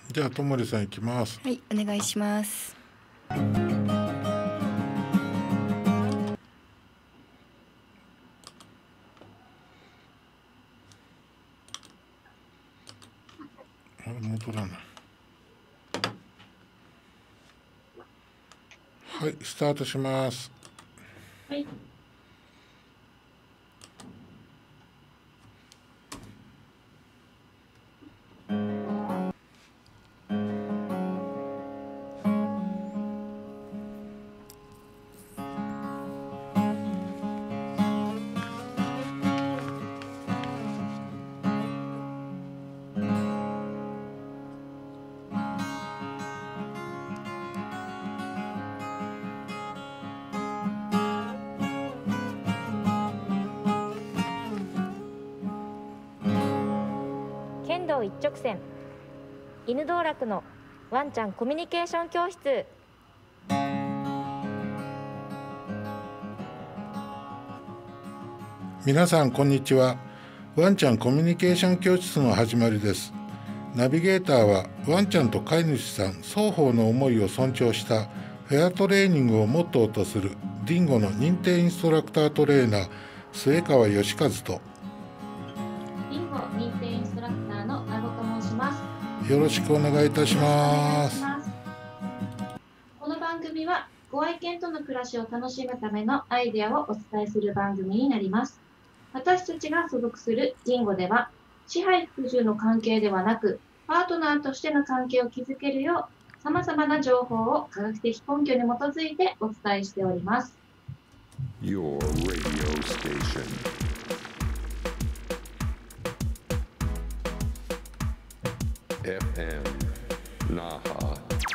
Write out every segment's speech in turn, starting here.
じゃあ、ともりさん行きます。 はい、お願いします。 あれ、戻らない。はい、スタートします。 はい。 剣道一直線、犬道楽のワンちゃんコミュニケーション教室。 皆さんこんにちは。ワンちゃんコミュニケーション教室の始まりです。ナビゲーターはワンちゃんと飼い主さん双方の思いを尊重したフェアトレーニングをモットーとするディンゴの認定インストラクタートレーナー末川義和と、 ディンゴ認定インストラクターの名護と申します。 よろしくお願いいたします。 この番組はご愛犬との暮らしを楽しむためのアイデアをお伝えする番組になります。私たちが所属するディンゴでは、支配服従の関係ではなく、パートナーとしての関係を築けるよう、様々な情報を科学的根拠に基づいてお伝えしております。 Your radio station. FM Naha.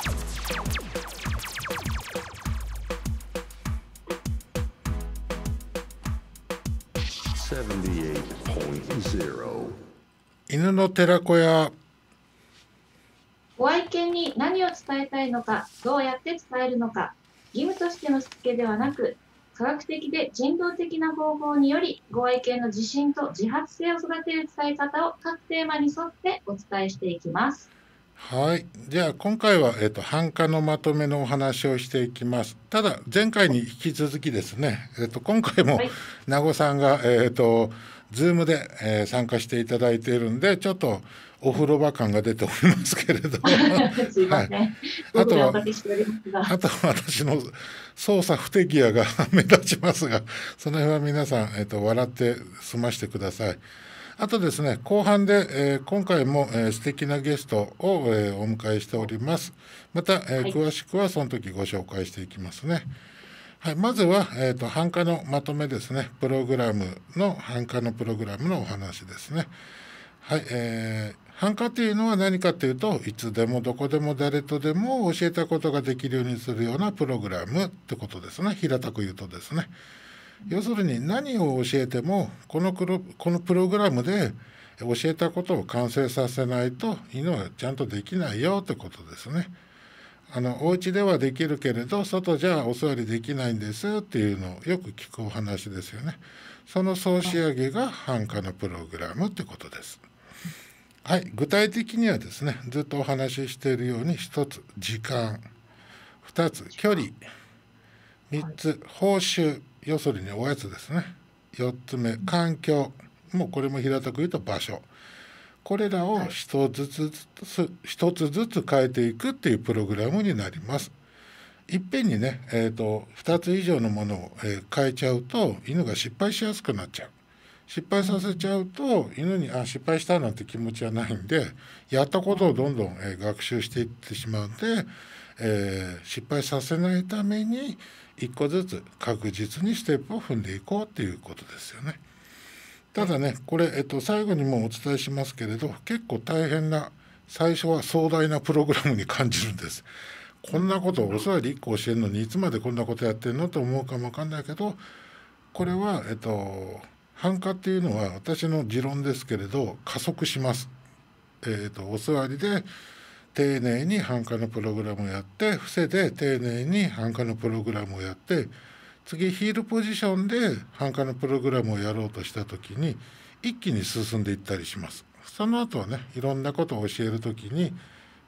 78.0. 犬の寺子屋。 ご愛犬に何を伝えたいのか、どうやって伝えるのか、義務としてのしつけではなく、科学的で人道的な方法により、ご愛犬の自信と自発性を育てる伝え方を各テーマに沿ってお伝えしていきます。 はい、じゃあ今回は、繁華のまとめのお話をしていきます。ただ前回に引き続きですね、今回も名護さんが、Zoom で、参加していただいているんで、ちょっとお風呂場感が出ておりますけれどすいません、 はい、あとは私の操作不手際が目立ちますが、その辺は皆さん、笑って済ましてください。あとですね、後半で、今回も、素敵なゲストを、お迎えしております。また、詳しくはその時ご紹介していきますね。はい、まずは、繁華のまとめですね。プログラムの繁華のプログラムのお話ですね。はい、繁華というのは何かというと、いつでもどこでも誰とでも教えたことができるようにするようなプログラムってことですね。平たく言うとですね。要するに何を教えてもこのプログラムで教えたことを完成させないと犬はちゃんとできないよってことですね。お家ではできるけれど外じゃお座りできないんですっていうのをよく聞くお話ですよね。その総仕上げが繁華のプログラムってことです。はい、具体的にはですね、ずっとお話ししているように、1つ時間、2つ距離、3つ報酬、要するにおやつですね。4つ目環境、もうこれも平たく言うと場所。これらを一つずつ変えていくっていうプログラムになります。いっぺんにね、2つ以上のものを、変えちゃうと犬が失敗しやすくなっちゃう。失敗させちゃうと犬に失敗したなんて気持ちはないんで、やったことをどんどん、学習していってしまうんで、失敗させないために一個ずつ確実にステップを踏んでいこうっていうことですよね。ただね、これ、最後にもお伝えしますけれど、結構大変な、最初は壮大なプログラムに感じるんです。こんなことをお座り1個教えるのにいつまでこんなことやってるのと思うかもわかんないけど、これは、繁華っていうのは私の持論ですけれど加速します。お座りで丁寧に繁華のプログラムをやって、伏せで丁寧に繁華のプログラムをやって、次ヒールポジションで繁華のプログラムをやろうとした時に一気に進んでいったりします。その後はね、いろんなことを教える時に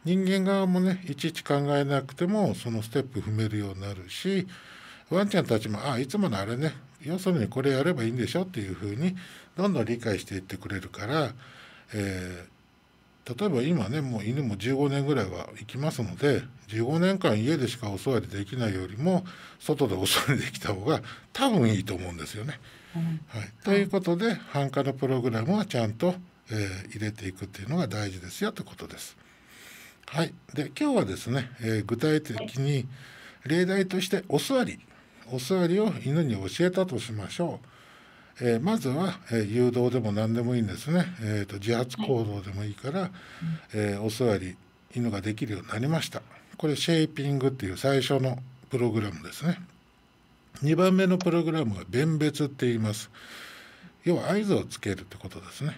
人間側もねいちいち考えなくてもそのステップ踏めるようになるし、ワンちゃんたちもいつものあれね、要するにこれやればいいんでしょっていうふうにどんどん理解していってくれるから、例えば今ねもう犬も15年ぐらいは生きますので、15年間家でしかお座りできないよりも外でお座りできた方が多分いいと思うんですよね。はい、ということで繁華のプログラムはちゃんと、入れていくっていうのが大事ですよということです。はい、で今日はですね、具体的に例題としてお座りを犬に教えたとしましょう。まずは、誘導でも何でもいいんですね。自発行動でもいいから、お座り犬ができるようになりました。これシェイピングっていう最初のプログラムですね。2番目のプログラムは弁別って言います。要は合図をつけるってことですね。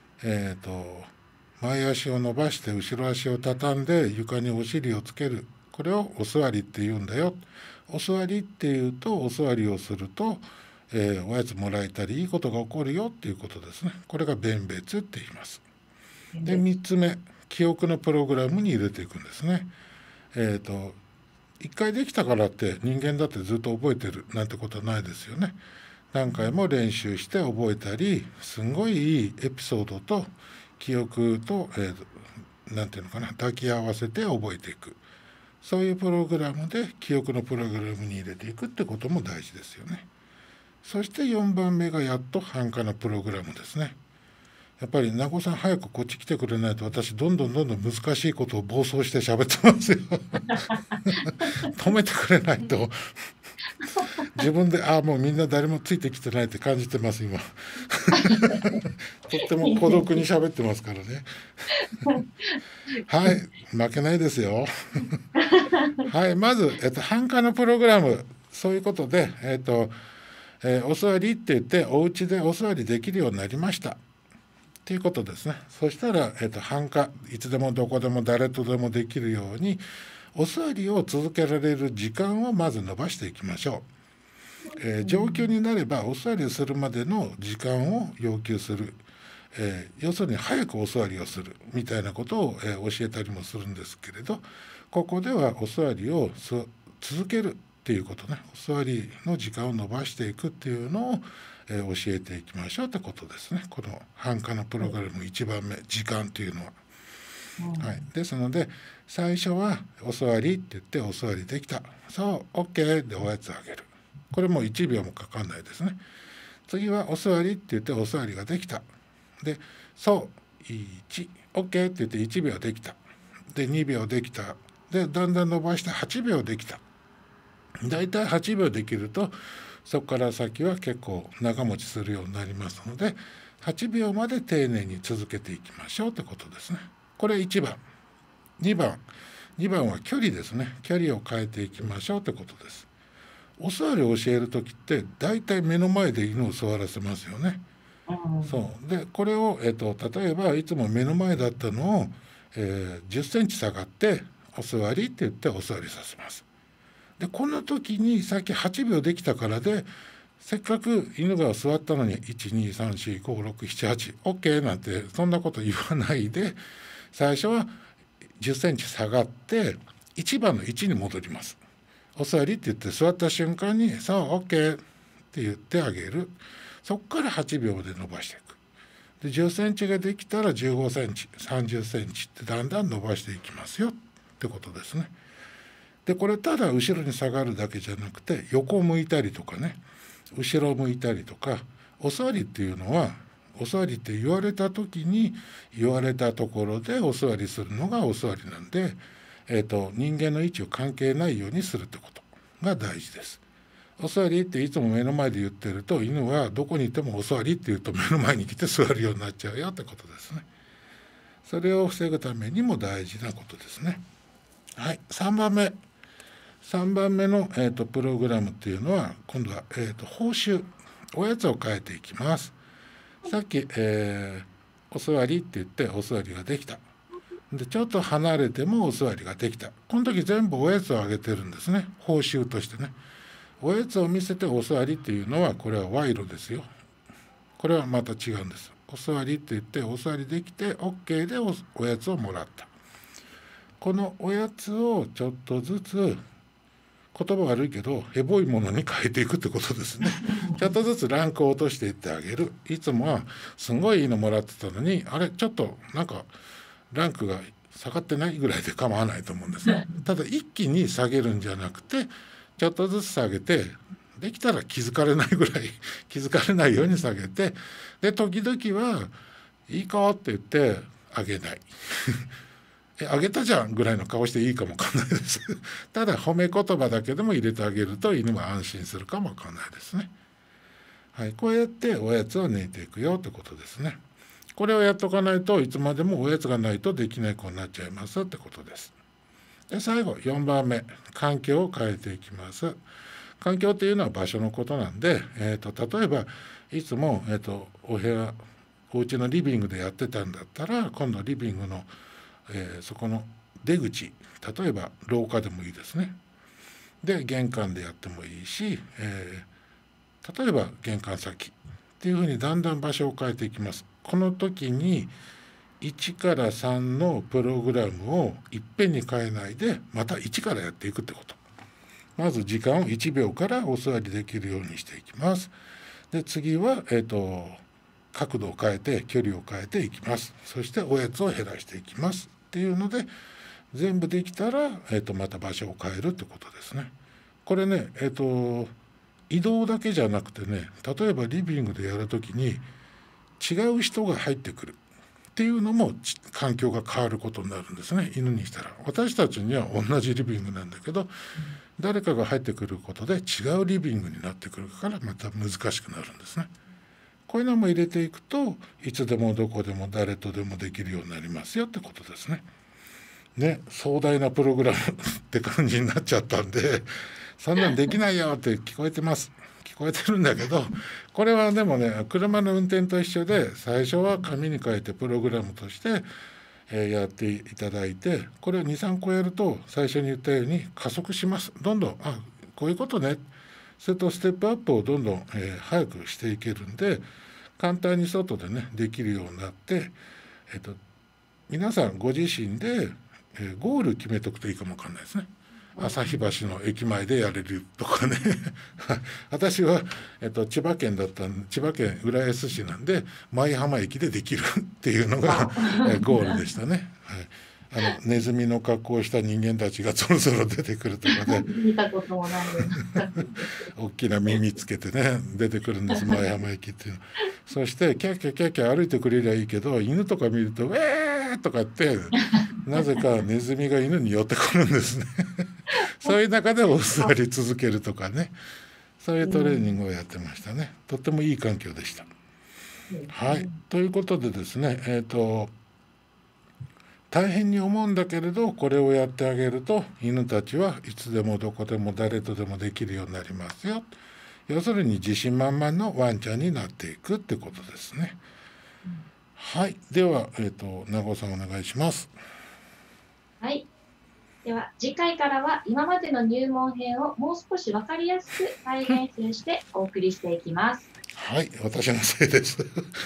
前足を伸ばして後ろ足を畳んで床にお尻をつける、これをお座りって言うんだよ。お座りっていうとお座りをすると、おやつもらえたりいいことが起こるよっていうことですね。これが弁別って言います。で3つ目、記憶のプログラムに入れていくんですね。1回できたからって人間だってずっと覚えてるなんてことはないですよね。何回も練習して覚えたり、すごいいいエピソードと記憶と、なんていうのかな、抱き合わせて覚えていく、そういうプログラムで記憶のプログラムに入れていくってことも大事ですよね。そして4番目がやっと繁華のプログラムですね。やっぱり名護さん早くこっち来てくれないと私どんどん難しいことを暴走して喋ってますよ止めてくれないと自分でもうみんな誰もついてきてないって感じてます今とっても孤独に喋ってますからねはい、負けないですよはい、まず、繁華のプログラム、そういうことで、お座りって言ってお家でお座りできるようになりましたっていうことですね。そしたら、繁華、いつでもどこでも誰とでもできるようにお座りを続けられる時間をまず伸ばしていきましょう。状況になればお座りをするまでの時間を要求する、要するに早くお座りをするみたいなことを、教えたりもするんですけれど、ここではお座りを続けるっていうことね、お座りの時間を伸ばしていくっていうのを、教えていきましょうってことですね。この繁華のプログラム1番目、時間というのは。はい、ですので最初はお座りって言ってお座りできた、そう OK でおやつあげる、これも1秒もかかんないですね。次はお座りって言ってお座りができた、でそう1 OK って言って1秒できた、で2秒できた、でだんだん伸ばして8秒できた。だいたい8秒できるとそこから先は結構長持ちするようになりますので、8秒まで丁寧に続けていきましょうということですね。これ1番。2番は距離ですね。距離を変えていきましょうということです。お座りを教える時ってだいたい目の前で犬を座らせますよね。そうでこれを、例えばいつも目の前だったのを、10センチ下がってお座りって言ってお座りさせます。でこの時にさっき8秒できたからで、せっかく犬が座ったのに 1,2,3,4,5,6,7,8OK なんてそんなこと言わないで、最初は10センチ下がって1番の位置に戻ります。お座りって言って座った瞬間にさあ OK って言ってあげる。そこから8秒で伸ばしていく。で10センチができたら15センチ30センチってだんだん伸ばしていきますよってことですね。でこれただ後ろに下がるだけじゃなくて横向いたりとかね、後ろ向いたりとか、お座りっていうのはお座りって言われた時に言われたところでお座りするのがお座りなんで、人間の位置を関係ないようにするってことが大事です。お座りっていつも目の前で言ってると犬はどこにいてもお座りって言うと目の前に来て座るようになっちゃうよってことですね。それを防ぐためにも大事なことですね。はい、3番目の、プログラムっていうのは今度は、報酬、おやつを変えていきます。さっき、お座りって言ってお座りができた。でちょっと離れてもお座りができた。この時全部おやつをあげてるんですね。報酬としてね。おやつを見せてお座りっていうのはこれは賄賂ですよ。これはまた違うんです。お座りって言ってお座りできて OK でおやつをもらった。 このおやつをちょっとずつ言葉悪いけどヘボいものに変えていくってことですね。ちょっとずつランクを落としていってあげる。いつもはすごいいいのもらってたのに、あれちょっとなんかランクが下がってないぐらいで構わないと思うんですね。ただ一気に下げるんじゃなくて、ちょっとずつ下げて、できたら気づかれないぐらい気づかれないように下げて、で時々はいいかって言ってあげないあげたじゃんぐらいの顔していいかもわかんないですただ褒め言葉だけでも入れてあげると犬は安心するかもわかんないですね。はい、こうやっておやつを抜いていくよってことですね。これをやっとかないといつまでもおやつがないとできない子になっちゃいますってことです。で最後4番目、環境を変えていきます。環境っていうのは場所のことなんで、例えばいつも、お部屋お家のリビングでやってたんだったら、今度リビングの、そこの出口、例えば廊下でもいいですね。で玄関でやってもいいし、例えば玄関先っていうふうにだんだん場所を変えていきます。この時に1から3のプログラムをいっぺんに変えないで、また1からやっていくってこと。まず時間を1秒からお座りできるようにしていきます。で次は、角度を変えて距離を変えていきます。そしておやつを減らしていきますっていうので、全部できたら、また場所を変えるってことですね。これね、移動だけじゃなくてね、例えばリビングでやるときに違う人が入ってくるっていうのも環境が変わることになるんですね。犬にしたら私たちには同じリビングなんだけど、誰かが入ってくることで違うリビングになってくるからまた難しくなるんですね。こういうのも入れていくといつでもどこでも誰とでもできるようになりますよってことですね。ね、壮大なプログラムって感じになっちゃったんで、そんなんできないよって聞こえてます。聞こえてるんだけど、これはでもね、車の運転と一緒で、最初は紙に書いてプログラムとしてやっていただいて、これを 2,3 個やると最初に言ったように加速します。どんどんこういうことね、それとステップアップをどんどん早くしていけるんで、簡単に外でねできるようになって、皆さんご自身でゴール決めとくといいかもわかんないですね。旭橋の駅前でやれるとかね私は、千葉県浦安市なんで舞浜駅でできるっていうのがゴールでしたね。はい、ネズミの格好をした人間たちがそろそろ出てくるとかで見たこともない大きな耳つけてね出てくるんです、舞浜駅っていうの。そしてキャッキャキャッキャ歩いてくれりゃいいけど、犬とか見ると「ウェー!」とかってなぜかネズミが犬に寄ってくるんですねそういう中でお座り続けるとかね、そういうトレーニングをやってましたね。とってもいい環境でした。はい、ということでですね、大変に思うんだけれど、これをやってあげると犬たちはいつでもどこでも誰とでもできるようになりますよ。要するに自信満々のワンちゃんになっていくってことですね。はい、では、長尾さんお願いします。 はい。では次回からは今までの入門編をもう少し分かりやすく再現習してお送りしていきます。 はい、私のせいです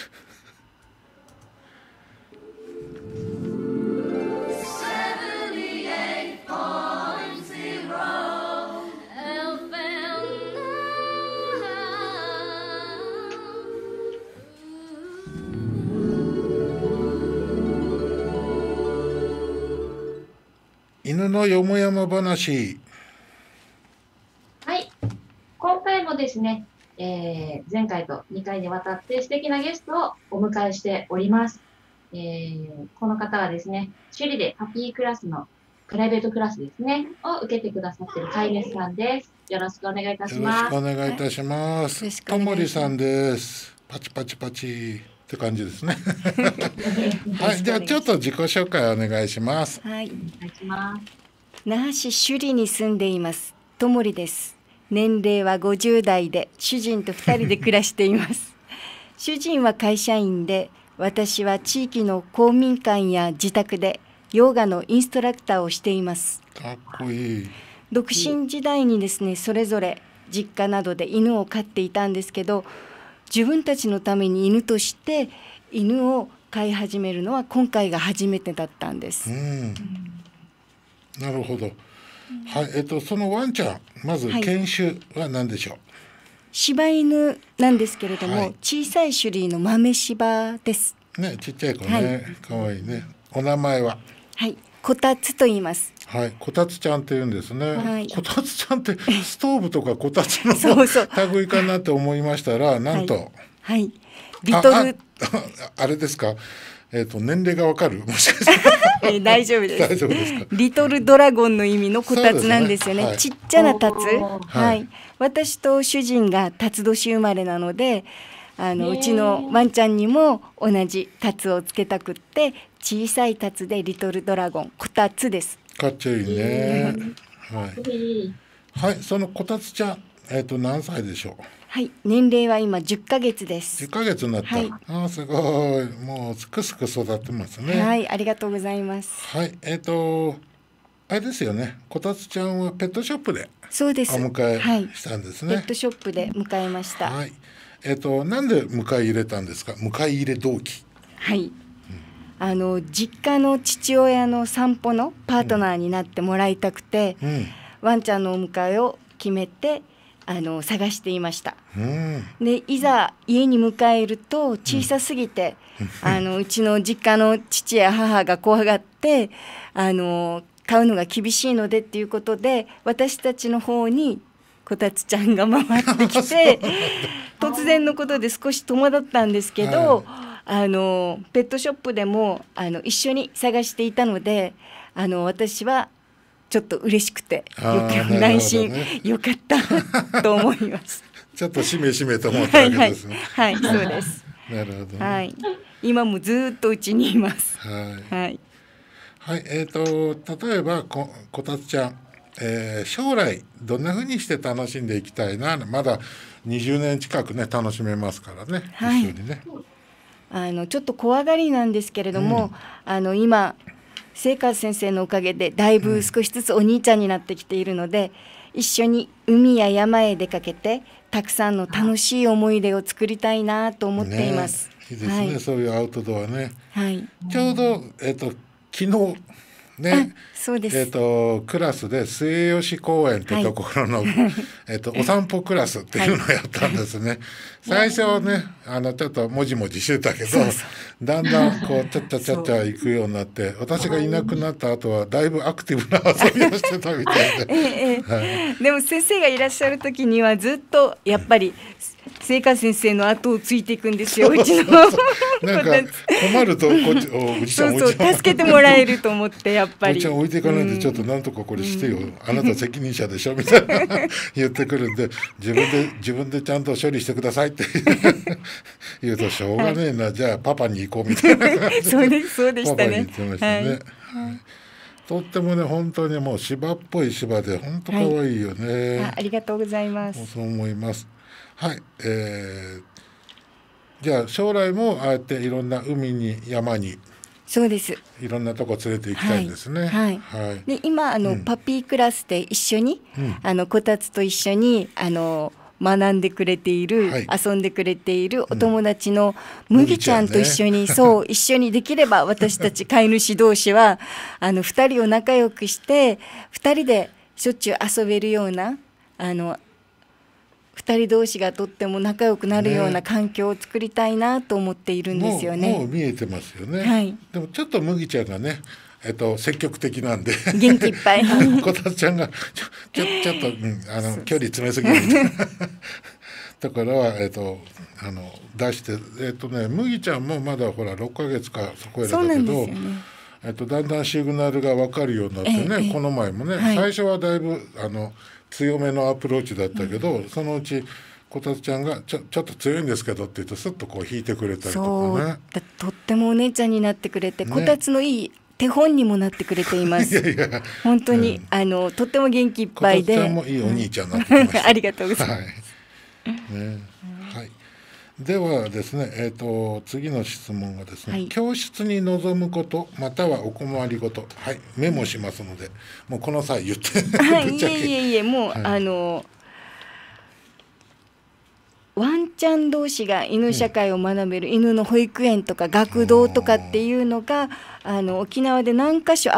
犬のよもやま話。 はい、今回もですね、前回と2回にわたって素敵なゲストをお迎えしております。この方はですね、首里でパピークラスのプライベートクラスですねを受けてくださっている飼い主さんです。よろしくお願いいたします。 よろしくお願いいたします。ともりさんです。パチパチパチって感じですねはい、じゃあちょっと自己紹介お願いします。 はい、 お願いします。 那覇市首里に住んでいますともりです。年齢は50代で主人と2人で暮らしています主人は会社員で、私は地域の公民館や自宅でヨガのインストラクターをしています。 かっこいい。 独身時代にですね、それぞれ実家などで犬を飼っていたんですけど、自分たちのために犬として犬を飼い始めるのは今回が初めてだったんです。 なるほど。はい、そのワンちゃん、まずはい犬種は何でしょう。 柴犬なんですけれども、 はい小さい種類の豆柴です。 ね、ちっちゃい子はね、可愛いね。お名前は。 はい、こたつと言います。 はい、こたつちゃんって言うんですね。 はいこたつちゃんってストーブとかこたつのそうそう類かなって思いましたら、なんと、 はい、リトルあれですか。年齢がわかる。もしかして大丈夫です。 大丈夫ですか。 リトルドラゴンの意味のこたつなんですよね。 そうですねちっちゃなタツ。 おーはい。私と主人がタツ年生まれなので、うちのワンちゃんにも同じタツをつけたくって、小さいタツでリトルドラゴン、こたつです。 かっちょいいね。はい。はい、そのこたつちゃん、何歳でしょう。 はい。年齢は今10ヶ月で 10 す。 ヶ月になった。 はいああ、すごい。もうすくすく育ってますね。 はい。ありがとうございます。 はい、あれですよね。こたつちゃんはペットショップでそうです。 お迎はい。 えしたんですね。 ペットショップで迎えました。 はい。なんで迎え入れたんですか。迎え入れ動機。 はい。実家の父親の散歩のパートナーになってもらいたくて、 うん。 ワンちゃんのお迎えを決めて探していました。 うん。 でいざ家に迎えると小さすぎて、うちの実家の父や母が怖がって買うのが厳しいのでっていうことで、私たちの方にこたつちゃんが回ってきて突然のことで少し戸惑ったんですけど、ペットショップでも一緒に探していたので、私はちょっと嬉しくて内心よかったと思います。 ちょっとしめしめと思ったわけですね。 はい、はい、そうです。 なるほど、ね。 はい、今もずっとうちにいます。 はい。 はい。 はい、例えばこたつちゃん、将来どんな風にして楽しんでいきたいな。まだ20年近くね楽しめますからね。 はい、 一緒にね。 ちょっと怖がりなんですけれども、今聖和先生のおかげでだいぶ少しずつお兄ちゃんになってきているので、一緒に海や山へ出かけてたくさんの楽しい思い出を作りたいなと思っています。 いいですね、はい、そういうアウトドアね。 はい。 ちょうど昨日ね、 そうです。 クラスで末吉公園ってところの、お散歩クラスっていうのをやったんですね。最初はねちょっともじもじしてたけど、だんだんこうちゃっちゃちゃっちゃ行くようになって、私がいなくなった後はだいぶアクティブな遊びをしてたみたいで、 はい、でも先生がいらっしゃる時にはずっとやっぱり聖華先生の後をついていくんですよ、うちのなんか困るとこっちおじちゃんそう助けてもらえると思って、やっぱりおじちゃん置いていかないでちょっとなんとかこれしてよ、あなた責任者でしょみたいな言ってくるんで、自分でちゃんと処理してくださいって言うとしょうがねえな、じゃあパパに行こうみたいな感じでそうでしたね。 パパに言ってましたね。とってもね本当にもう芝っぽい芝で本当可愛いよね。 ありがとうございます。 そう思います。はい、じゃあ将来もああやっていろんな海に山にそうですいろんなとこ連れて行きたいですね。 はいはい、で今パピークラスで一緒に、こたつと一緒に学んでくれている、遊んでくれているお友達の麦ちゃんと一緒に、そう一緒にできれば私たち飼い主同士は2人を仲良くして2人でしょっちゅう遊べるような2人同士がとっても仲良くなるような環境を作りたいなと思っているんですよね。 もう見えてますよね。 はい、 でもちょっと麦ちゃんがね、積極的なんで元気いっぱいこたつちゃんがちょっと、距離詰めすぎるみたいなところは、出して麦ちゃんもまだほら6ヶ月かそこらだけど、だんだんシグナルが分かるようになってね、この前もね、最初はだいぶ強めのアプローチだったけど、そのうちこたつちゃんがちょっと強いんですけどって言うとスッとこう引いてくれたりとかね。 とってもお姉ちゃんになってくれて、こたつのいい手本にもなってくれています。いや本当に、とっても元気いっぱいで、 こたつちゃんもいいお兄ちゃんになってきました。 ありがとうございます。 はい、ではですね、次の質問がですね、教室に臨むことまたはお困りごと、はい、メモしますので、もうこの際言っていえもう、ワンちゃん同士が犬社会を学べる犬の保育園とか学童とかっていうのが沖縄で何か所ある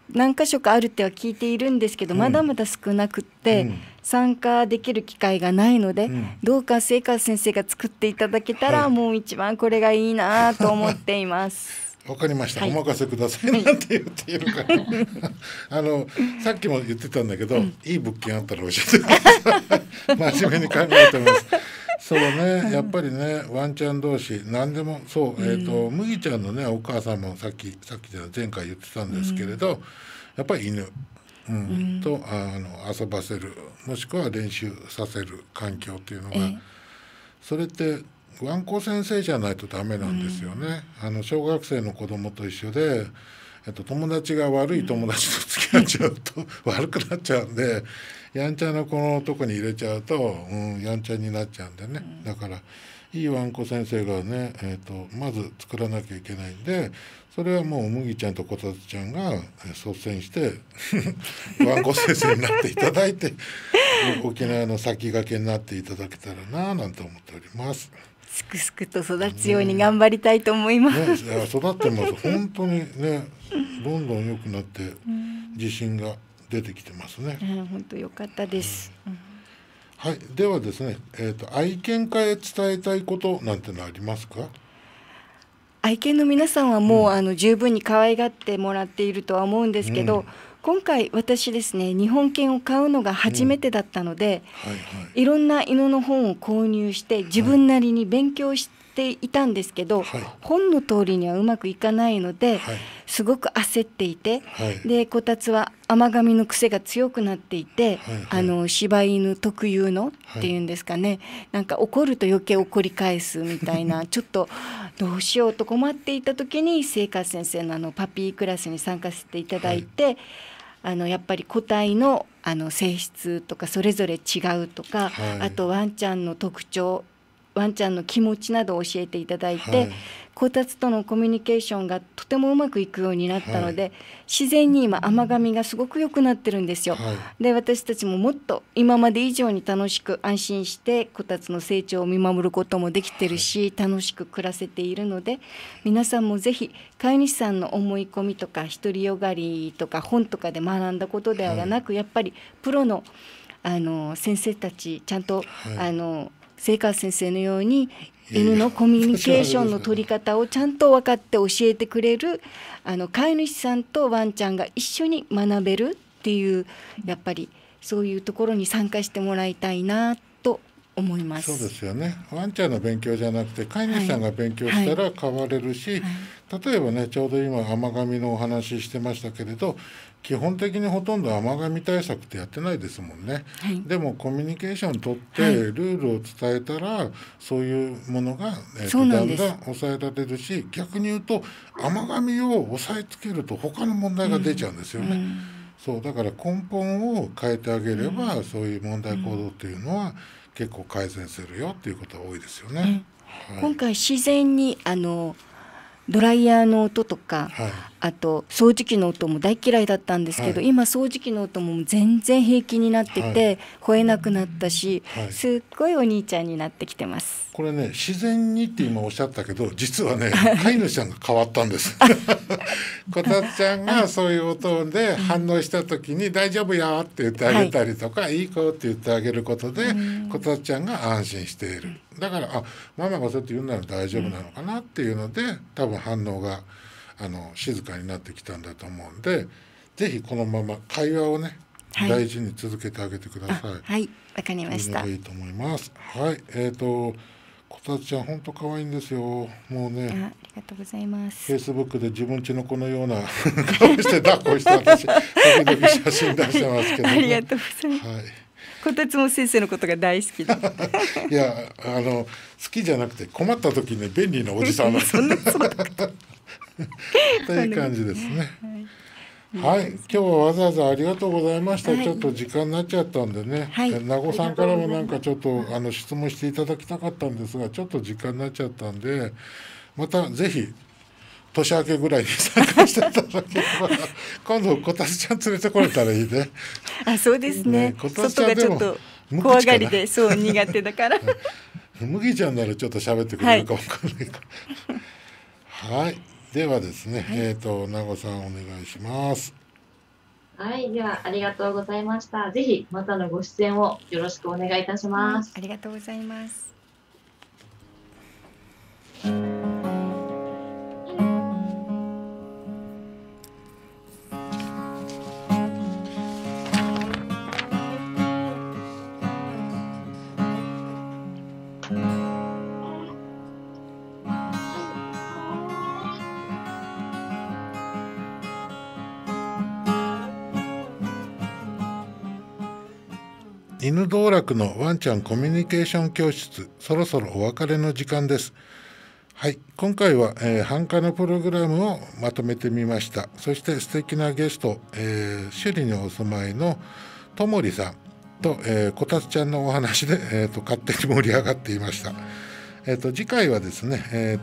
何箇所かあるっては聞いているんですけど、まだまだ少なくって、参加できる機会がないので、どうか聖川先生が作っていただけたら、もう一番これがいいなと思っています。 わかりました、お任せくださいなんて言っているからさっきも言ってたんだけど、いい物件あったら教えてください真面目に考えてます。そうね、やっぱりね、ワンちゃん同士何でもそう、麦ちゃんのねお母さんもさっきじゃ前回言ってたんですけれど、やっぱり犬、と遊ばせる、もしくは練習させる環境っていうのが、それってワンコ先生じゃないとダメなんですよね。小学生の子供と一緒で、友達が悪い友達と付き合っちゃうと悪くなっちゃうんで、やんちゃな子のとこに入れちゃうと、やんちゃになっちゃうんでね。だからいいワンコ先生がね、まず作らなきゃいけないんで、それはもう麦ちゃんとこたつちゃんが率先してワンコ先生になっていただいて沖縄の先駆けになっていただけたらななんて思っております。 すくすくと育つように頑張りたいと思います、 いや育ってます本当にね、どんどん良くなって自信が出てきてますね。 本当良かったです、 はい、ではですね、愛犬家へ伝えたいことなんてのありますか？ 愛犬の皆さんはもう、十分に可愛がってもらっているとは思うんですけど、今回私ですね、日本犬を飼うのが初めてだったので、いろんな犬の本を購入して自分なりに勉強していたんですけど、本の通りにはうまくいかないので、すごく焦っていて、でこたつは甘噛みの癖が強くなっていて、柴犬特有のっていうんですかね、なんか怒ると余計怒り返すみたいなちょっとどうしようと困っていた時に聖川先生のパピークラスに参加させていただいて、やっぱり個体の性質とかそれぞれ違うとか、あとワンちゃんの特徴、ワンちゃんの気持ちなどを教えていただいて、こたつとのコミュニケーションがとてもうまくいくようになったので、自然に今甘噛みがすごく良くなってるんですよ、で私たちももっと今まで以上に楽しく安心してこたつの成長を見守ることもできてるし、楽しく暮らせているので、皆さんもぜひ飼い主さんの思い込みとか独りよがりとか本とかで学んだことではなく、やっぱりプロの先生たち、ちゃんと聖川先生のように犬のコミュニケーションの取り方をちゃんと分かって教えてくれる飼い主さんとワンちゃんが一緒に学べるっていう、やっぱりそういうところに参加してもらいたいなと思います。 そうですよね。ワンちゃんの勉強じゃなくて飼い主さんが勉強したら変われるし、例えばね、ちょうど今甘噛みのお話ししてましたけれど、基本的にほとんど甘噛み対策ってやってないですもんね、でもコミュニケーション取ってルールを伝えたら、そういうものが、だんだん抑えられるし、逆に言うと甘噛みを抑えつけると他の問題が出ちゃうんですよね、そうだから根本を変えてあげれば、そういう問題行動っていうのは結構改善するよっていうことが多いですよね、 今回自然にドライヤーの音とか、あと掃除機の音も大嫌いだったんですけど、今掃除機の音も全然平気になってて、吠えなくなったし、すっごいお兄ちゃんになってきてます。 これね、自然にって今おっしゃったけど、実はね飼い主さんが変わったんですこたつちゃんがそういう音で反応した時に大丈夫よって言ってあげたりとか、いい子って言ってあげることでこたつちゃんが安心している。だからママがそうやって言うなら大丈夫なのかなっていうので、多分反応が静かになってきたんだと思うんで、ぜひこのまま会話をね、大事に続けてあげてください。 はい、わかりました。 いいと思います。はい、こたつちゃん本当可愛いんですよ。もうね、 ありがとうございます。 フェイスブックで自分家の子のような顔して抱っこして私時々写真出してますけど、ね、 ありがとうございます。はい、こたつも先生のことが大好きでいや好きじゃなくて困った時に便利なおじさんなんですという感じですね。はい、今日はわざわざありがとうございました。ちょっと時間になっちゃったんでね、名護さんからもなんかちょっと質問していただきたかったんですが、ちょっと時間になっちゃったんで、またぜひ年明けぐらいに参加していただければ今度こたつちゃん連れてこれたらいいね。 そうですね。外がちょっと怖がりでそう苦手だから麦ちゃんならちょっと喋ってくれるか分かんないからはい、ではですね、名護さんお願いします。 はい、ではありがとうございました。ぜひまたのご出演をよろしくお願いいたします。 ありがとうございます。 犬道楽のワンちゃんコミュニケーション教室、そろそろお別れの時間です。はい、今回は、繁華のプログラムをまとめてみました。そして素敵なゲスト、首里にお住まいのともりさんと、こたつちゃんのお話で、勝手に盛り上がっていました。次回はですね、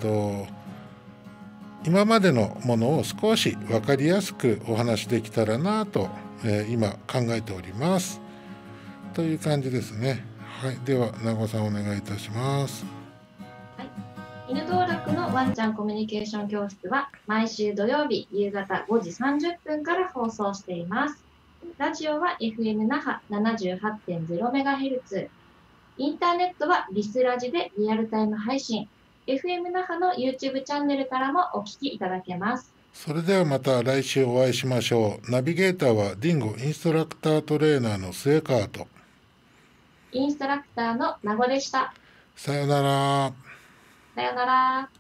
今までのものを少し分かりやすくお話できたらなと、今考えております。という感じですね。はい、では名護さんお願いいたします。 犬道楽のワンちゃんコミュニケーション教室は毎週土曜日夕方5時30分から放送しています。ラジオは FM 那覇 78.0MHz。インターネットはリスラジでリアルタイム配信。FM 那覇の YouTube チャンネルからもお聞きいただけます。 それではまた来週お会いしましょう。ナビゲーターはディンゴインストラクタートレーナーの末川とインストラクターの名護でした。 さよなら。 さよなら。